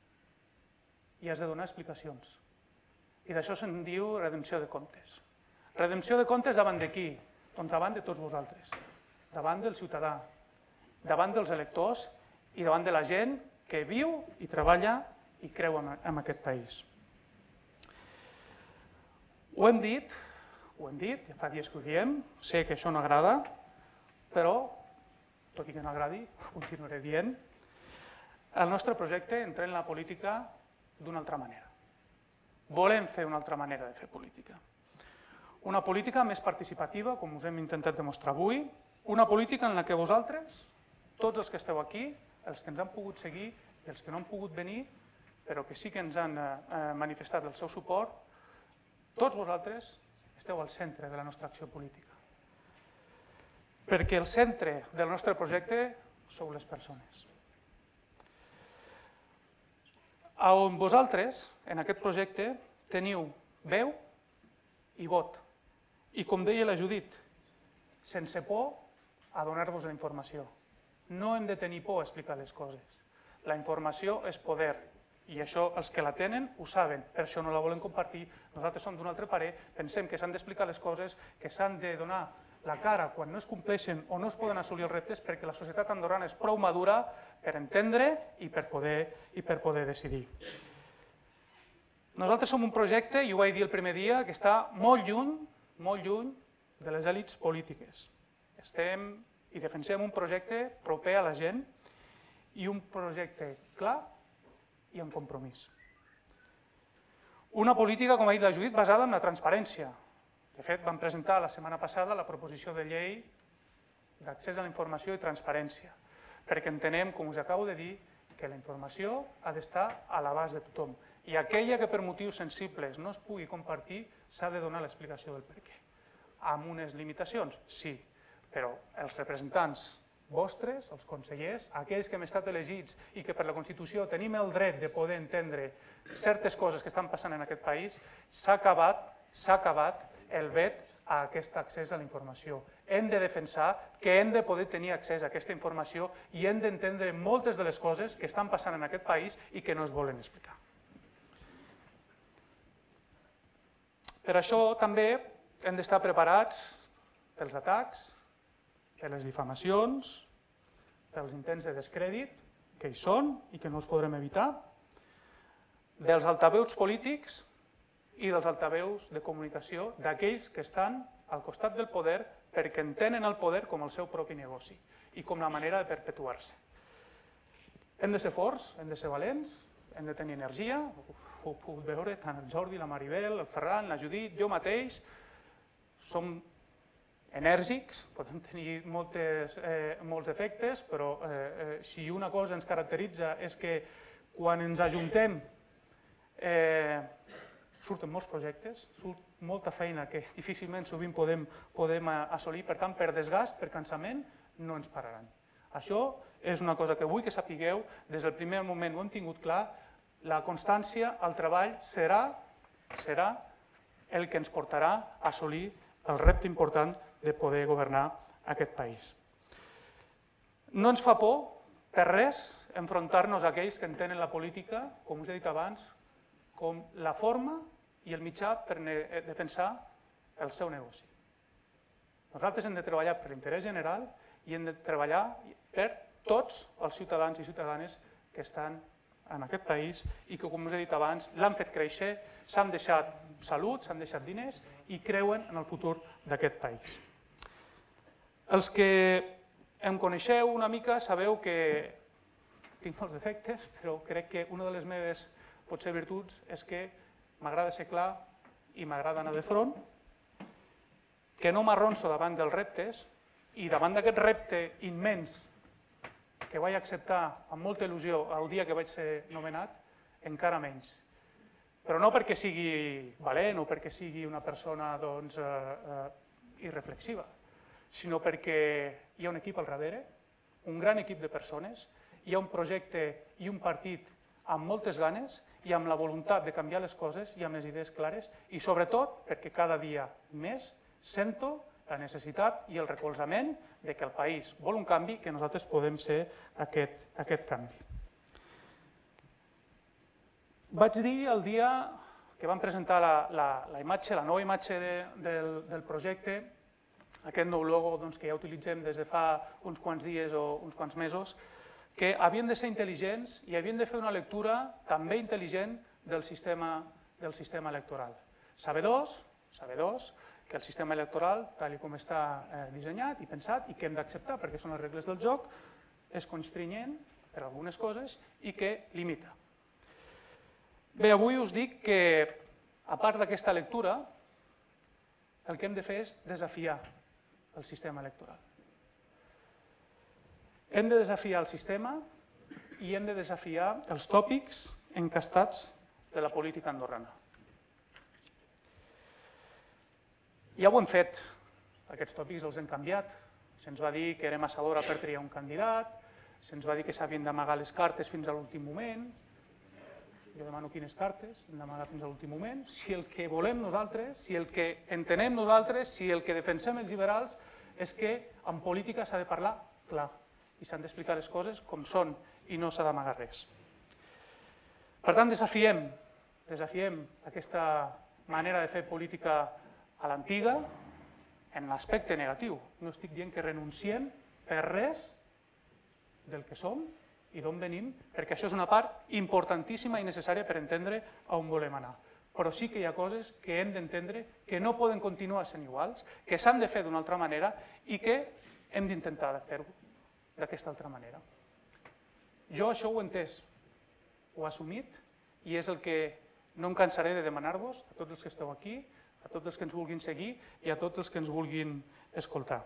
I has de donar explicacions. I d'això se'n diu redempció de comptes. Redempció de comptes davant de qui? Doncs davant de tots vosaltres, davant del ciutadà, davant dels electors i davant de la gent que viu i treballa i creu en aquest país. Ho hem dit, ja fa dies que ho diem, sé que això no agrada, però, tot i que no agradi, ho continuaré dient, el nostre projecte entra en la política d'una altra manera. Volem fer una altra manera de fer política. Una política més participativa, com us hem intentat demostrar avui, una política en la que vosaltres, tots els que esteu aquí, els que ens han pogut seguir i els que no han pogut venir, però que sí que ens han manifestat el seu suport, tots vosaltres esteu al centre de la nostra acció política. Perquè el centre del nostre projecte sou les persones. On vosaltres, en aquest projecte, teniu veu i vot. I com deia la Judit, sense por a donar-vos la informació. No hem de tenir por a explicar les coses. La informació és poder. I això els que la tenen ho saben, per això no la volen compartir. Nosaltres som d'un altre parer, pensem que s'han d'explicar les coses, que s'han de donar la cara quan no es compleixen o no es poden assolir els reptes, perquè la societat andorrana és prou madura per entendre i per poder decidir. Nosaltres som un projecte, i ho vaig dir el primer dia, que està molt lluny de les èlits polítiques. Estem i defensem un projecte proper a la gent i un projecte clar i amb compromís. Una política, com ha dit la Judit, basada en la transparència. De fet, vam presentar la setmana passada la proposició de llei d'accés a la informació i transparència, perquè entenem, com us acabo de dir, que la informació ha d'estar a l'abast de tothom. I aquella que per motius sensibles no es pugui compartir, s'ha de donar l'explicació del per què. Amb unes limitacions, sí, però els representants vostres, els consellers, aquells que hem estat elegits i que per la Constitució tenim el dret de poder entendre certes coses que estan passant en aquest país, s'ha acabat el vet a aquest accés a la informació. Hem de defensar que hem de poder tenir accés a aquesta informació i hem d'entendre moltes de les coses que estan passant en aquest país i que no es volen explicar. Per això també hem d'estar preparats pels atacs, per les difamacions, pels intents de descrèdit, que hi són i que no els podrem evitar, dels altaveus polítics i dels altaveus de comunicació d'aquells que estan al costat del poder perquè entenen el poder com el seu propi negoci i com la manera de perpetuar-se. Hem de ser forts, hem de ser valents, hem de tenir energia, ho he pogut veure tant el Jordi, la Maribel, el Ferran, la Judit, jo mateix, som enèrgics, podem tenir molts defectes, però si una cosa ens caracteritza és que quan ens ajuntem surten molts projectes, surt molta feina que difícilment sovint podem assolir, per tant, per desgast, per cansament, no ens pararan. Això és una cosa que vull que sapigueu, des del primer moment ho hem tingut clar, la constància, el treball serà el que ens portarà a assolir el repte important de poder governar aquest país. No ens fa por, per res, enfrontar-nos a aquells que entenen la política, com us he dit abans, com la forma i el mitjà per defensar el seu negoci. Nosaltres hem de treballar per l'interès general i hem de treballar per tots els ciutadans i ciutadanes que estan en aquest país i que, com us he dit abans, l'han fet créixer, s'han deixat salut, s'han deixat diners i creuen en el futur d'aquest país. Els que em coneixeu una mica sabeu que tinc molts defectes, però crec que una de les meves potser virtuts és que m'agrada ser clar i m'agrada anar de front, que no m'arronso davant dels reptes i davant d'aquest repte immens que vaig acceptar amb molta il·lusió el dia que vaig ser nomenat, encara menys. Però no perquè sigui valent o perquè sigui una persona irreflexiva, sinó perquè hi ha un equip al darrere, un gran equip de persones, hi ha un projecte i un partit amb moltes ganes i amb la voluntat de canviar les coses i amb les idees clares i sobretot perquè cada dia més sento la necessitat i el recolzament de que el país vol un canvi, que nosaltres podem ser aquest canvi. Vaig dir el dia que vam presentar la nova imatge del projecte, aquest nou logo que ja utilitzem des de fa uns quants dies o uns quants mesos, que havien de ser intel·ligents i havien de fer una lectura també intel·ligent del sistema electoral. Sabedors que el sistema electoral, tal com està dissenyat i pensat i que hem d'acceptar perquè són les regles del joc, és constrenyent per algunes coses i que limita. Bé, avui us dic que, a part d'aquesta lectura, el que hem de fer és desafiar el sistema electoral. Hem de desafiar el sistema i hem de desafiar els tòpics encastats de la política andorrana. Ja ho hem fet, aquests tòpics els hem canviat. Se'ns va dir que era massa d'hora per triar un candidat, se'ns va dir que s'havien d'amagar les cartes fins a l'últim moment. Jo demano quines cartes hem d'amagar fins a l'últim moment. Si el que volem nosaltres, si el que entenem nosaltres, si el que defensem els liberals és que en política s'ha de parlar clar i s'han d'explicar les coses com són i no s'ha d'amagar res. Per tant, desafiem aquesta manera de fer política a l'antiga en l'aspecte negatiu. No estic dient que renunciem per res del que som i d'on venim, perquè això és una part importantíssima i necessària per entendre on volem anar. Però sí que hi ha coses que hem d'entendre que no poden continuar sent iguals, que s'han de fer d'una altra manera i que hem d'intentar fer-ho d'aquesta altra manera. Jo això ho he entès, ho he assumit i és el que no em cansaré de demanar-vos a tots els que esteu aquí, a tots els que ens vulguin seguir i a tots els que ens vulguin escoltar.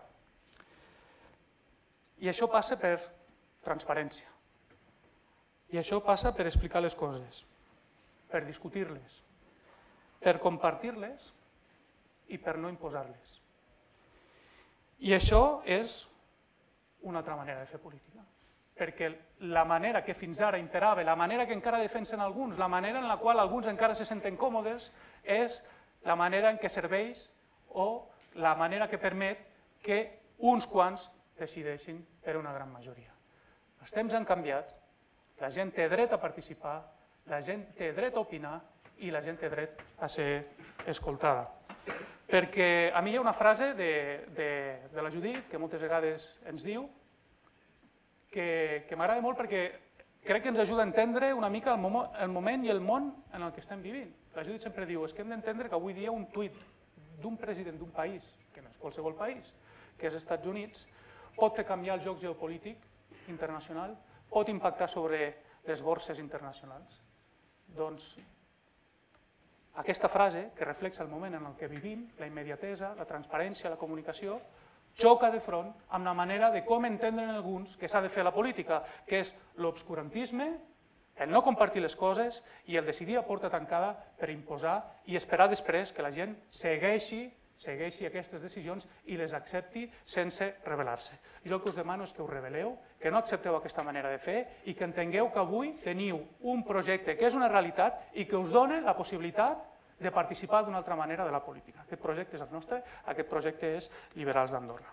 I això passa per transparència. I això passa per explicar les coses, per discutir-les, per compartir-les i per no imposar-les. I això és una altra manera de fer política. Perquè la manera que fins ara imperava, la manera que encara defensen alguns, la manera en la qual alguns encara se senten còmodes, és la manera en què serveix o la manera que permet que uns quants decideixin per una gran majoria. Els temps han canviat, la gent té dret a participar, la gent té dret a opinar i la gent té dret a ser escoltada. Perquè a mi hi ha una frase de la Judit que moltes vegades ens diu que m'agrada molt perquè crec que ens ajuda a entendre una mica el moment i el món en el que estem vivint. La Judit sempre diu que hem d'entendre que avui dia un tuit d'un president d'un país, que no és qualsevol país, que és Estats Units, pot fer canviar el joc geopolític internacional, pot impactar sobre les borses internacionals. Doncs aquesta frase, que reflexa el moment en el que vivim, la immediatesa, la transparència, la comunicació, xoca de front amb la manera de com entenen alguns que s'ha de fer la política, que és l'obscurantisme, el no compartir les coses i el decidir a porta tancada per imposar i esperar després que la gent segueixi aquestes decisions i les accepti sense rebel·lar-se. Jo el que us demano és que us rebel·leu, que no accepteu aquesta manera de fer i que entengueu que avui teniu un projecte que és una realitat i que us dona la possibilitat de participar d'una altra manera de la política. Aquest projecte és el nostre, aquest projecte és Liberals d'Andorra.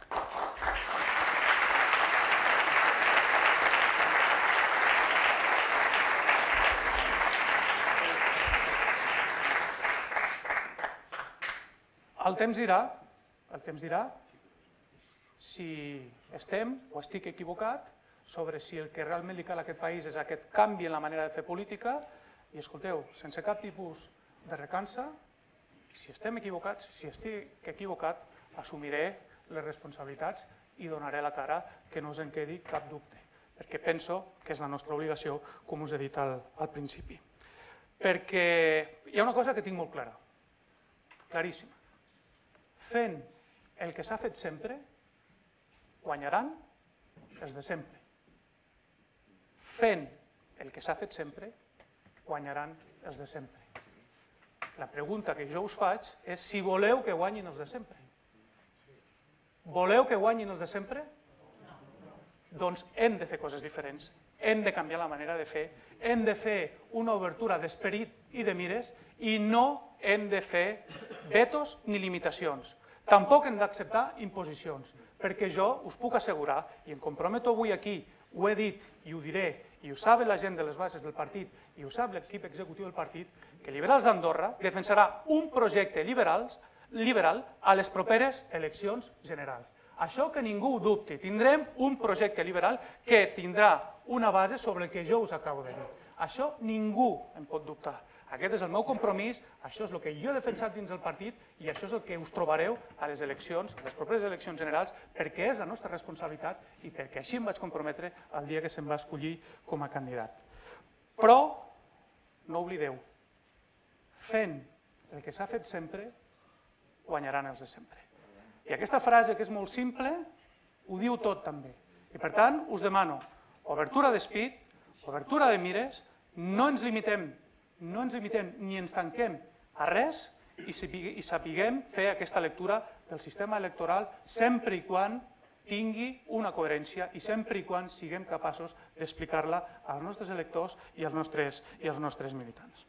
El temps dirà si estem o estic equivocat sobre si el que realment li cal a aquest país és aquest canvi en la manera de fer política i escolteu, sense cap tipus de recança, si estem equivocats, si estic equivocat, assumiré les responsabilitats i donaré la cara, que no us en quedi cap dubte, perquè penso que és la nostra obligació, com us he dit al principi. Perquè hi ha una cosa que tinc molt clara, claríssima. Fent el que s'ha fet sempre, guanyaran els de sempre. Fent el que s'ha fet sempre, guanyaran els de sempre. La pregunta que jo us faig és si voleu que guanyin els de sempre. Voleu que guanyin els de sempre? Doncs hem de fer coses diferents, hem de canviar la manera de fer, hem de fer una obertura d'esperit i de mires i no hem de fer vetos ni limitacions. Tampoc hem d'acceptar imposicions, perquè jo us puc assegurar, i em comprometo avui aquí, ho he dit i ho diré, i ho saben la gent de les bases del partit, i ho sap l'equip executiu del partit, que Liberals d'Andorra defensarà un projecte liberal a les properes eleccions generals. Això que ningú ho dubti, tindrem un projecte liberal que tindrà una base sobre el que jo us acabo de dir. Això ningú en pot dubtar. Aquest és el meu compromís, això és el que jo he defensat dins del partit i això és el que us trobareu a les eleccions, a les properes eleccions generals, perquè és la nostra responsabilitat i perquè així em vaig comprometre el dia que se'm va escollir com a candidat. Però, no oblideu, fent el que s'ha fet sempre, guanyaran els de sempre. I aquesta frase, que és molt simple, ho diu tot també. I per tant, us demano obertura d'espit, obertura de mires, no ens limitem ni ens tanquem a res i sapiguem fer aquesta lectura del sistema electoral sempre i quan tingui una coherència i sempre i quan siguem capaços d'explicar-la als nostres electors i als nostres militants.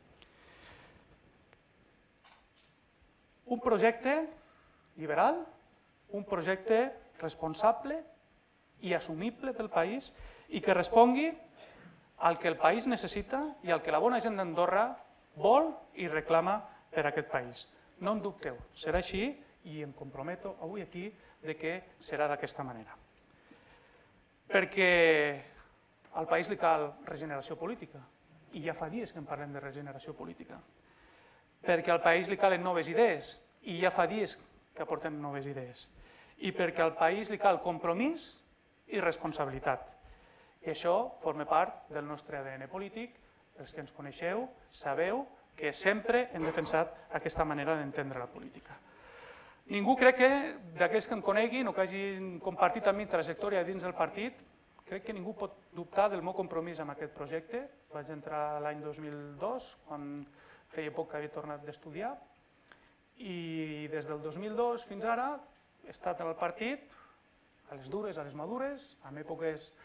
Un projecte liberal, un projecte responsable i assumible pel país i que respongui al que el país necessita i al que la bona gent d'Andorra vol i reclama per a aquest país. No en dubteu, serà així i em comprometo avui aquí de que serà d'aquesta manera. Perquè al país li cal regeneració política i ja fa dies que en parlem de regeneració política. Perquè al país li calen noves idees i ja fa dies que aportem noves idees. I perquè al país li cal compromís i responsabilitat. I això forma part del nostre ADN polític. Els que ens coneixeu sabeu que sempre hem defensat aquesta manera d'entendre la política. Ningú crec que, d'aquells que em coneguin o que hagin compartit amb mi trajectòria dins del partit, crec que ningú pot dubtar del meu compromís amb aquest projecte. Vaig entrar l'any 2002, quan feia poc que havia tornat d'estudiar, i des del 2002 fins ara he estat en el partit, a les dures, a les madures, amb èpoques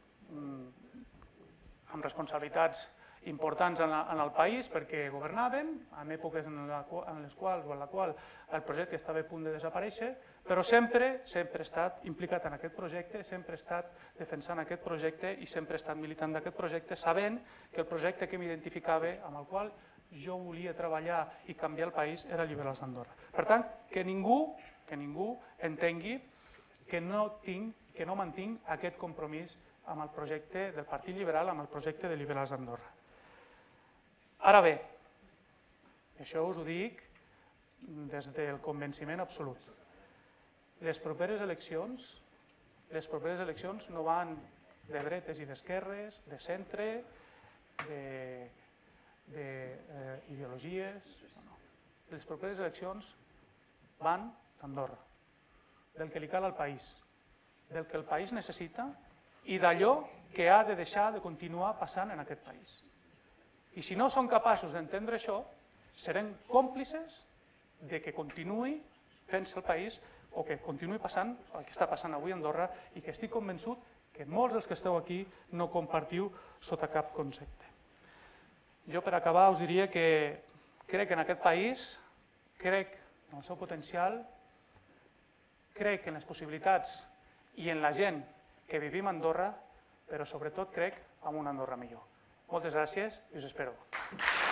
amb responsabilitats importants en el país perquè governàvem, en èpoques en les quals o en la qual el projecte estava a punt de desaparèixer, però sempre he estat implicat en aquest projecte, sempre he estat defensant aquest projecte i sempre he estat militant d'aquest projecte, sabent que el projecte que m'identificava, amb el qual jo volia treballar i canviar el país, era Liberals d'Andorra. Per tant, que ningú entengui que no mantinc aquest compromís amb el projecte del Partit Liberal, amb el projecte de Liberals d'Andorra. Ara bé, això us ho dic des del convenciment absolut. Les properes eleccions no van de dretes i d'esquerres, de centre, d'ideologies. Les properes eleccions van d'Andorra, del que li cal al país, del que el país necessita i d'allò que ha de deixar de continuar passant en aquest país. I si no som capaços d'entendre això, serem còmplices de que continuï fent-se el país o que continuï passant el que està passant avui a Andorra i que estic convençut que molts dels que esteu aquí no compartiu sota cap concepte. Jo, per acabar, us diria que crec en aquest país, crec en el seu potencial, crec en les possibilitats i en la gent que vivim a Andorra, però sobretot crec en una Andorra millor. Moltes gràcies i us espero.